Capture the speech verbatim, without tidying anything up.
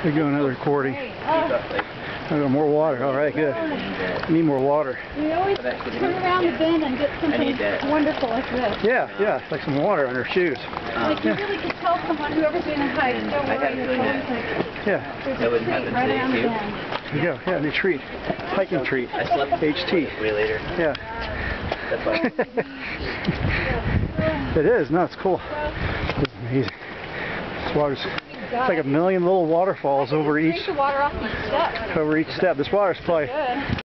We go another recording. I got more water. All right, good. Need more water. We always turn around the bend and get something wonderful like this. Yeah, yeah, like some water on her shoes. Like you really could tell someone, whoever's going to hike, don't worry, it's always like, yeah. there's a treat right around the bend. There you go. Yeah, new treat. Hiking treat. H T. Way later. Yeah. It is. No, it's cool. It's amazing. This water's it's like a million little waterfalls over each Drink the water off each step. over each step. This water's probably Good.